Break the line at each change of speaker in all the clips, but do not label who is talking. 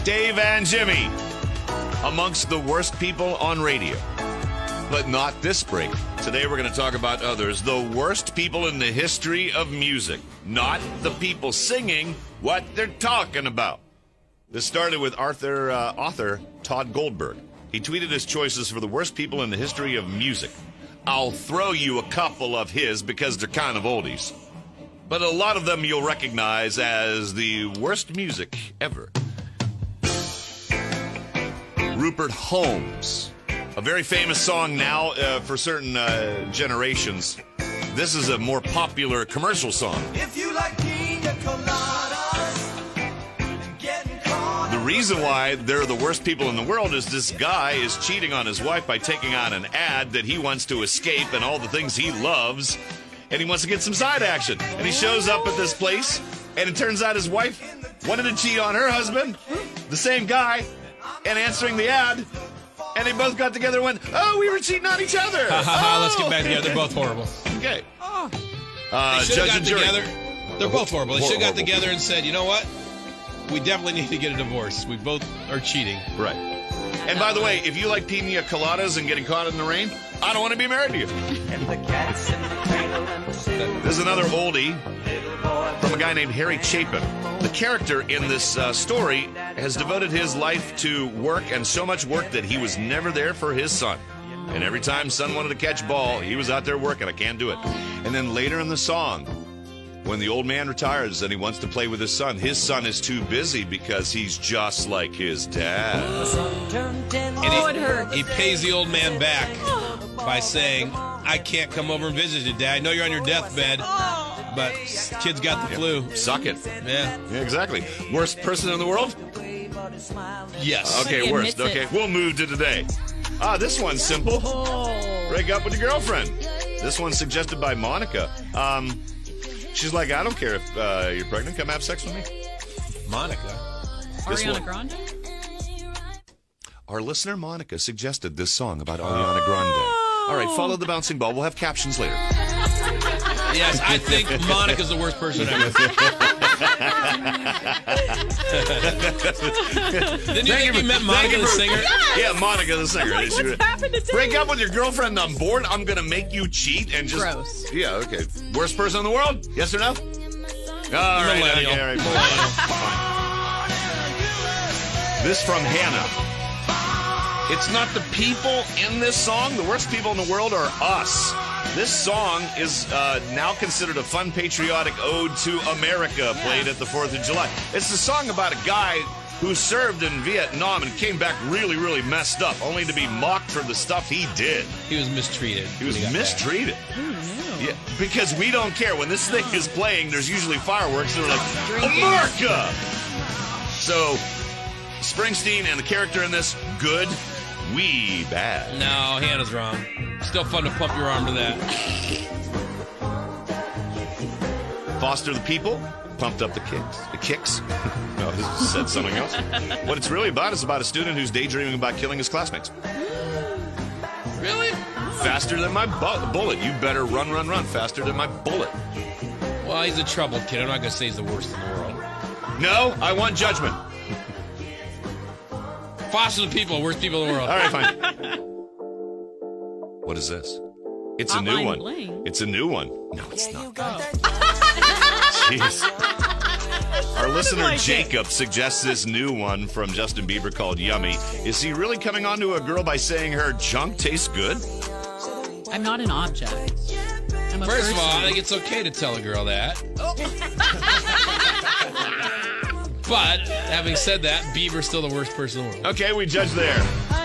Dave and Jimmy, amongst the worst people on radio. But not this break. Today we're going to talk about others, the worst people in the history of music. Not the people singing what they're talking about. This started with author Todd Goldberg. He tweeted his choices for the worst people in the history of music. I'll throw you a couple of his because they're kind of oldies. But a lot of them you'll recognize as the worst music ever. Rupert Holmes. A very famous song now for certain generations. This is a more popular commercial song.
If you like pina coladas, getting caught.
The reason why they're the worst people in the world is this guy is cheating on his wife by taking on an ad that he wants to escape and all the things he loves, and he wants to get some side action. And he shows up at this place, and it turns out his wife wanted to cheat on her husband, the same guy, and answering the ad. And they both got together and went, oh, we were cheating on each other.
Let's get back together. They're both horrible.
Okay.
They should have got together. They're both horrible. They should have got
Horrible.
together and said, you know what? We definitely need to get a divorce. We both are cheating.
Right. And by the way, if you like pina coladas and getting caught in the rain, I don't want to be married to you.
And the cats in the cradle and the city.
This is another oldie
Little boy
from a guy named Harry Chapin. The character in this story has devoted his life to work, and so much work that he was never there for his son. And every time son wanted to catch ball, he was out there working. I can't do it. And then later in the song, when the old man retires and he wants to play with his son is too busy because he's just like his dad.
And he pays the old man back by saying, I can't come over and visit you, Dad. I know you're on your deathbed, but kid's got the flu.
Suck it.
Yeah.
Yeah, exactly. Worst person in the world?
Yes.
Okay,
He
worst.
admits it.
Okay, we'll move to today. This one's simple. Break up with your girlfriend. This one's suggested by Monica. She's like, I don't care if you're pregnant. Come have sex with me.
Monica.
This
Ariana
one-
Grande?
Our listener Monica suggested this song about Ariana Grande. All right, follow the bouncing ball. We'll have captions later.
Yes, I think Monica's the worst person ever. Didn't you think you met Monica the singer?
Yeah, Monica the singer.
Like, what's happened to
Break up with your girlfriend. I'm bored. I'm going to make you cheat and just...
Gross.
Yeah, okay. Worst person in the world? Yes or no? All right.
Millennial.
Okay, all right. Fine. This from Hannah. It's not the people in this song. The worst people in the world are us. This song is now considered a fun patriotic ode to America, played at the 4th of July. It's a song about a guy who served in Vietnam and came back really, really messed up, only to be mocked for the stuff he did.
He was mistreated.
He was
when got back.
mistreated. Yeah, because we don't care. When this thing is playing, there's usually fireworks, and they're like, America! So, Springsteen and the character in this, good, we bad.
No, Hannah's wrong. Still fun to pump your arm to that.
Foster the people, pumped up the kicks. The kicks? No, this said something else. What it's really about is about a student who's daydreaming about killing his classmates.
Really?
Faster than my bullet. You better run, run, run. Faster than my bullet.
Well, he's a troubled kid. I'm not going to say he's the worst in the world.
No, I want judgment.
Foster the people, worst people in the world.
All right, fine. What is this? It's a new
Hotline
one.
Bling.
It's a new one. No, it's not. Jeez. Our listener
like it.
Jacob suggests this new one from Justin Bieber called Yummy. Is he really coming on to a girl by saying her junk tastes good?
I'm not an object. I'm a
First of all, I
person.
think it's okay to tell a girl that. But, having said that, Bieber's still the worst person in the world.
Okay, we judge there.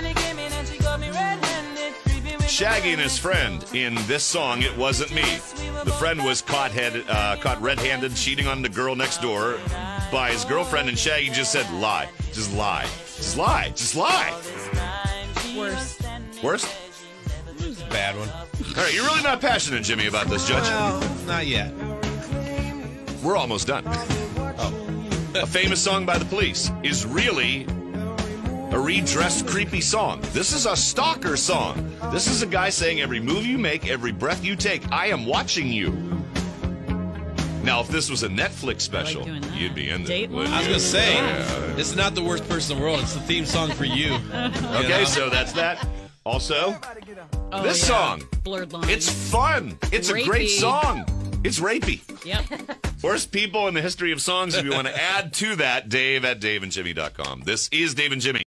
Shaggy and his friend in this song, It Wasn't Me. The friend was caught red-handed cheating on the girl next door by his girlfriend, and Shaggy just said, lie. Just lie. Just lie. Just lie.
Worse.
Worst?
It's a bad one.
All right, you're really not passionate, Jimmy, about this, Judge.
Well, not yet.
We're almost done. A famous song by the Police is really a redressed, creepy song. This is a stalker song. This is a guy saying every move you make, every breath you take, I am watching you. Now, if this was a Netflix special,
doing that.
you'd be in there.
Date
wouldn't
I was
you?
going to say,
Yeah.
it's not the worst person in the world. It's the theme song for you.
Okay, so that's that. Also,
Oh,
this
yeah.
song,
Blurred Lines.
it's fun. It's a great
Rapey.
song. It's rapey.
Yep.
Worst people in the history of songs. If you want to add to that, Dave at DaveandJimmy.com. This is Dave and Jimmy.